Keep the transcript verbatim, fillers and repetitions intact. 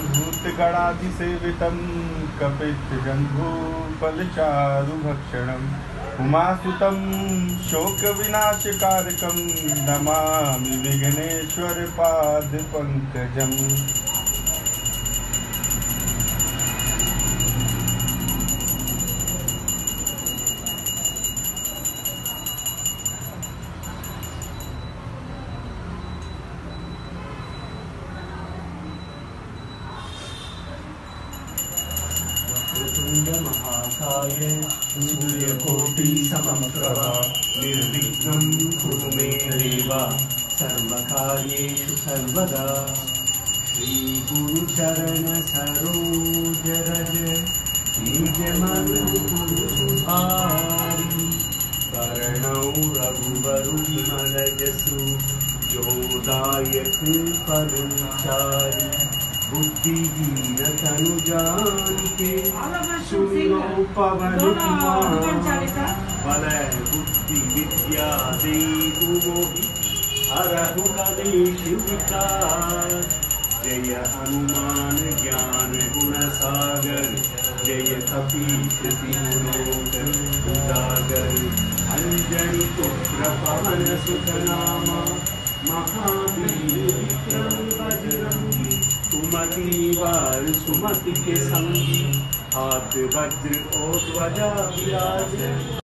भूतगणाधिसेवितं कपित्थजम्बूफलचारुभक्षणम् उमासुतं शोकविनाशकारकं नमामि विघ्नेश्वरपादपङ्कजम्। महाकाय सूर्यकोटि समप्रभा निर्विघ्नं कुरु मे देव सर्वकार्येषु सर्वदा। श्री गुरु चरण सरोज रज निज मन सुधारी वरणौ रघुवरु विमल जसु जो दायक फलचारी। बुद्धिहीन तनु जानिके सुनो पवन कुमार बल बुद्धि विद्या देहु मोहि हरहु कलेश विकार। जय हनुमान ज्ञान गुण सागर जय कपीश तिहु लोक उजागर। अंजनी पुत्र पवन सुत नामा महावीर विक्रम बजरंगी। सुमति वार सुमति के संगी हाथ वज्र और ध्वजा विराजे।